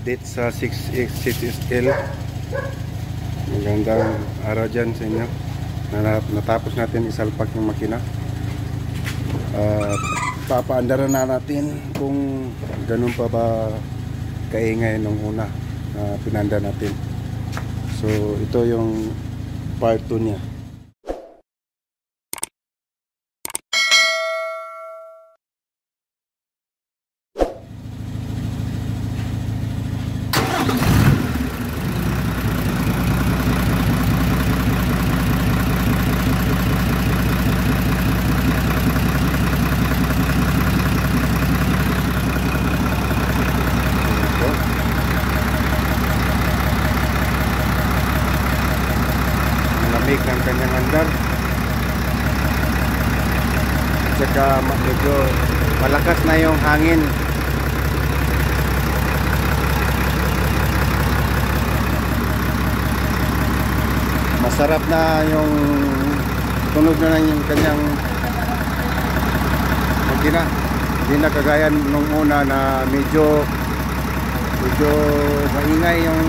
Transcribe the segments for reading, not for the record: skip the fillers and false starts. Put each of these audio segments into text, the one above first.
update sa 6XL. Magandang araw dyan sa inyo. Natapos natin isalpak yung makina. Papaandaran na natin kung ganun pa ba kaingay nung una na pinanda natin. So ito yung part 2 niya. Ng kanyang andar at saka medyo malakas na yung hangin. Masarap na yung tunog na yung kanyang makina. Hindi na kagaya nung una na medyo maingay yung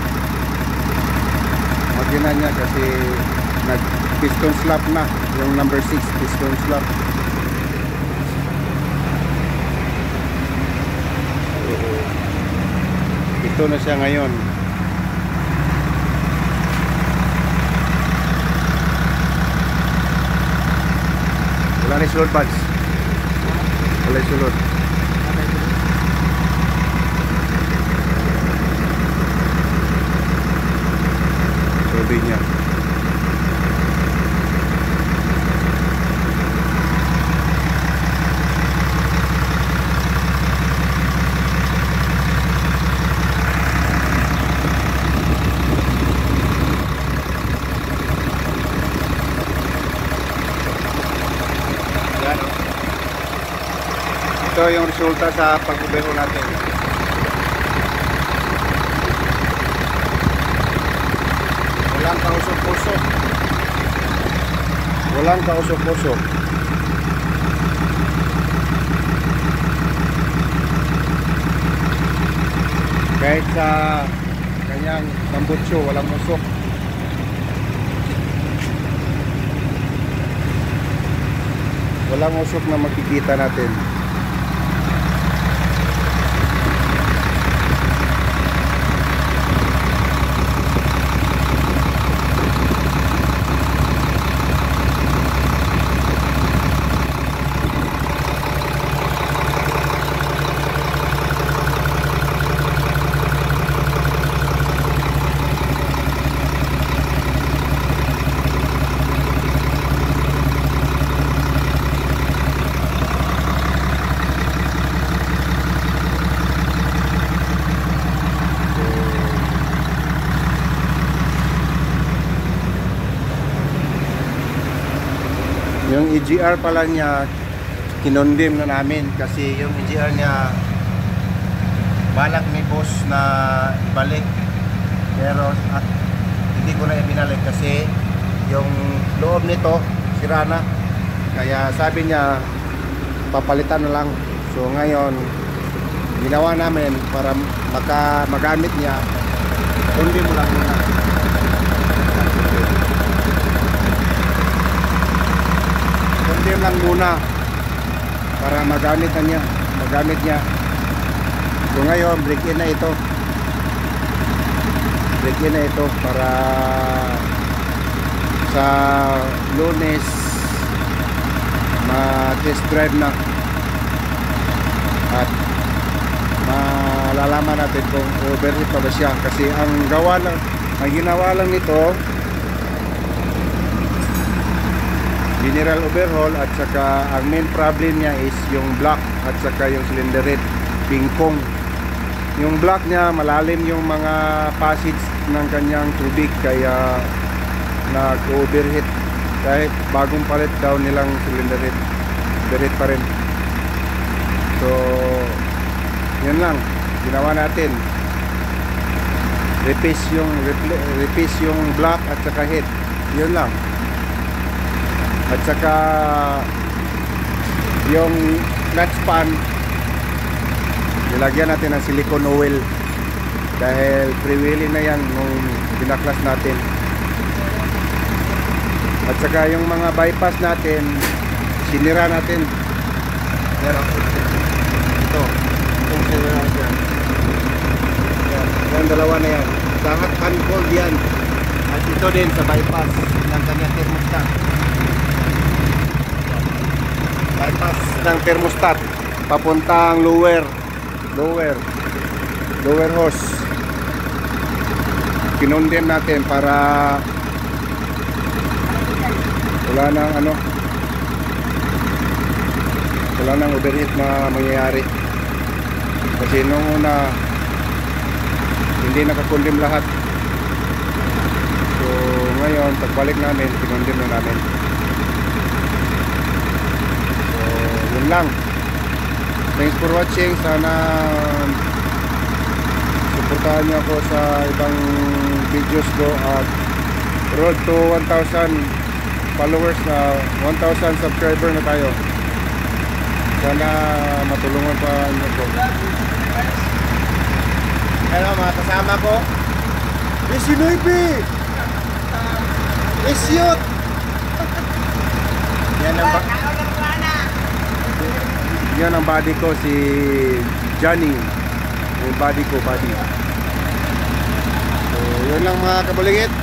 makina niya kasi nag piston slap na yung number 6 piston slap. Ito na siya ngayon. Wala na sulod buds. Wala sulod. Sabi niya ito yung resulta sa pag-ubero natin. Walang kausok-usok. Walang kausok-usok. Kahit sa kanyang tambutsyo, walang usok. Walang usok na makikita natin. Yung EGR pala niya kinondim na namin kasi yung EGR niya balak ni boss na ibalik, pero at hindi ko na ibinalik kasi yung loob nito sira na, kaya sabi niya papalitan na lang. So ngayon ginawa namin para magamit niya, kondim mo lang muna. Kondim lang muna para magamit niya. So ngayon break-in na ito. Break-in na ito para sa Lunes ma-test drive na at malalaman natin kung overheat pa ba siya, kasi ang ginawa lang nito general overhaul, at saka ang main problem niya is yung block at saka yung cylinder head pingpong. Yung block niya malalim yung mga passage ng kanyang tubig, kaya nag-overheat kahit bagong palit daw nilang cylinder head, overheat pa rin. So yun lang ginawa natin, replace yung block at saka head, yun lang. At saka yung clutch pan nilagyan natin ng silicone oil dahil free wheeling na yan nung binaklas natin. At saka yung mga bypass natin sinira natin. Pero itong sinira natin yan, yung dalawa na yan lahat unfold yan. At ito din sa bypass ng kanyang thermostat, bypass ng thermostat papuntang lower hose. Kinondem natin para wala nang overheat na mangyayari, kasi nung una hindi nakakondem lahat. So ngayon pagbalik namin kinondem na namin. So yun lang. Thanks for watching. Sana suportahan niyo ako sa ibang videos ko at road to 1,000 followers na 1,000 subscriber na tayo. Sana matulungan pa niyo ko. Hello mga kasama ko. Si Noibe! Isyot! Yan ang body ko, si Johnny. Yung body ko, So yun lang mga kabuligit.